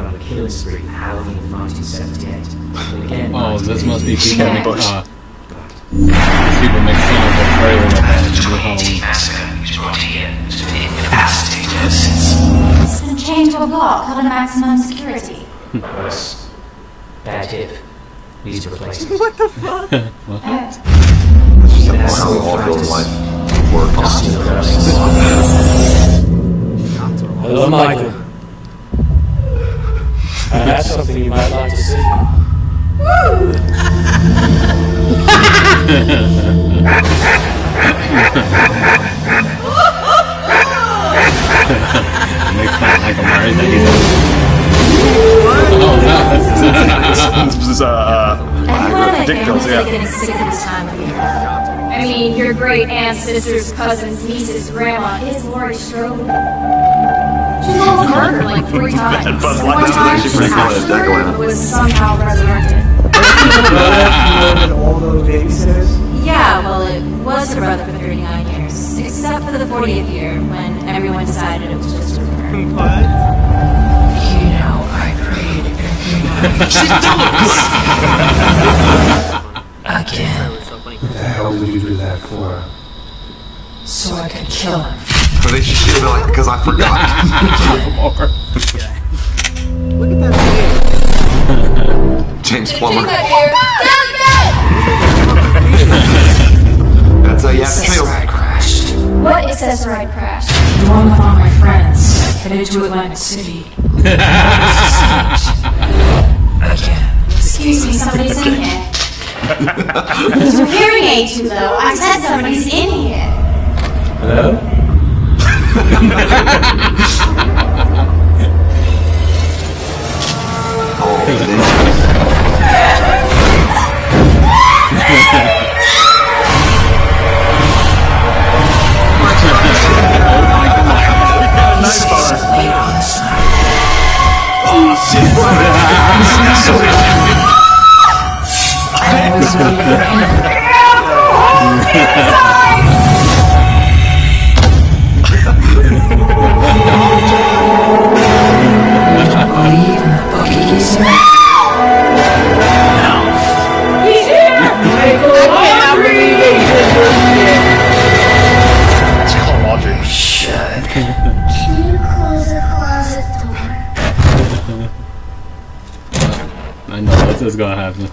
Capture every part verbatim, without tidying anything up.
on a killing spree in Halloween of nineteen seventy-eight. But again, oh, this must be people make, uh, people make fun of the trailer of the new Halloween. Massacre is brought here to be incapacitated since. It's been chained to a block, held in maximum security. Worse. Bad hip. Needs a replacement. What the fuck? What? That's just how all real life works. Hello, Michael. I have something you might like to see. Make fun of Michael Myers that he's oh, no. This is, uh, ridiculous, yeah. Getting sick of this time of year. I mean, your great aunt, sisters, cousins, nieces, grandma is Laurie Strode. She's almost murdered like three times. But One like time, this, she she was somehow resurrected. All those babysitters? Yeah, well, it was her brother for thirty-nine years. Except for the fortieth year, when everyone decided it was just her. What? You know, I prayed every night. She's doing again. What the hell did you do that for? So I could kill him. But they should be like, because I forgot. Look at that thing. James Plummer. Get That's a yes. Accessoride crashed. What accessoride crashed? The one with all my friends headed to Atlantic City. Again. Excuse me, somebody's in here. It's your hearing aid too, though. I said somebody's in here. Hello? I know that's what's gonna happen.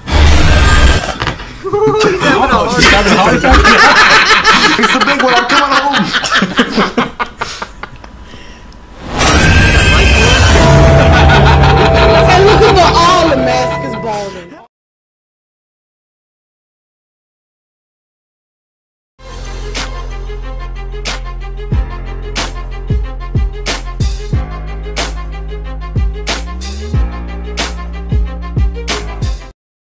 It's the big one. I'm coming